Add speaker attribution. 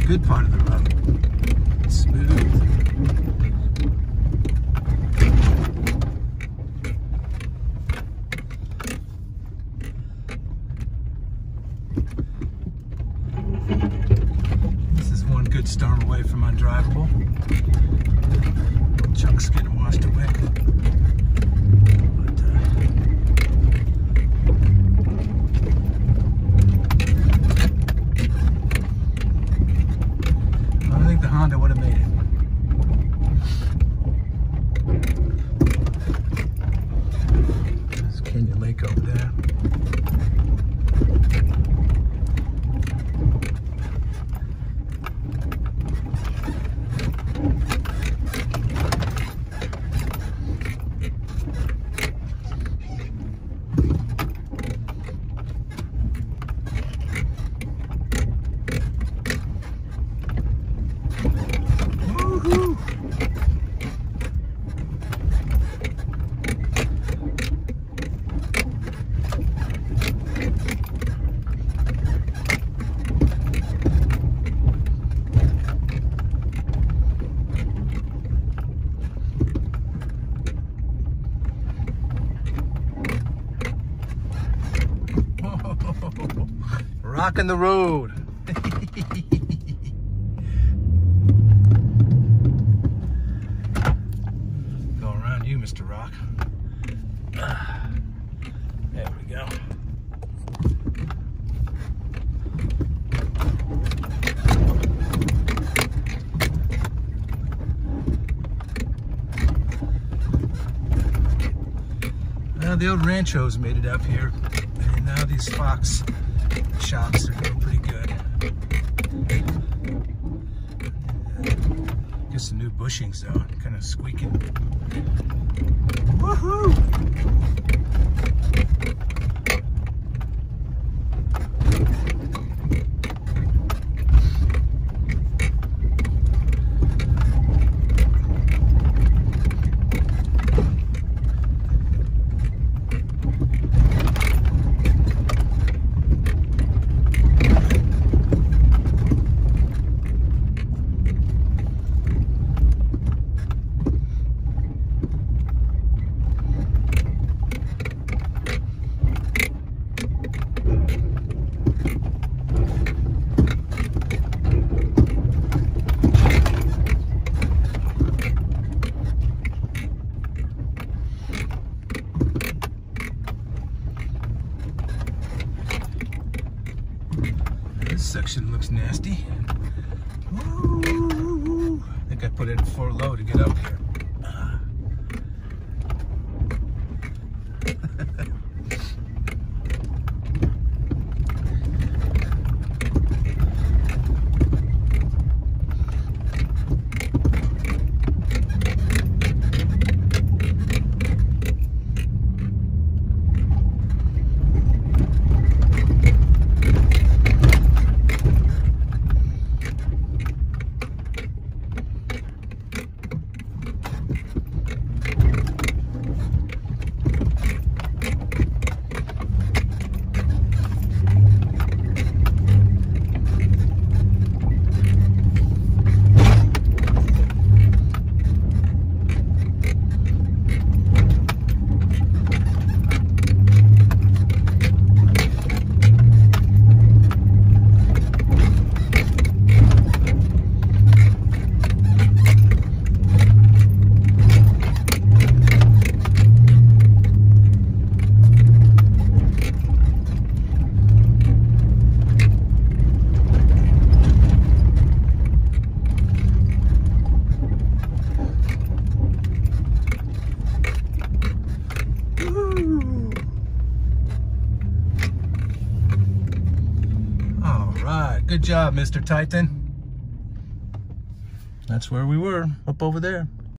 Speaker 1: good part of the road. Smooth. This is one good storm away from undrivable. Chunks getting washed away. I think the Honda would have made it. There's Canyon Lake over there. Rocking the road. Go around you, Mr. Rock. There we go. Well, the old ranchos made it up here, and now these fox shops are doing pretty good. Just some new bushings though, kind of squeaking. Woohoo! This section looks nasty. Ooh, I think I put it in 4 low to get up here. Good job, Mr. Titan. That's where we were, up over there.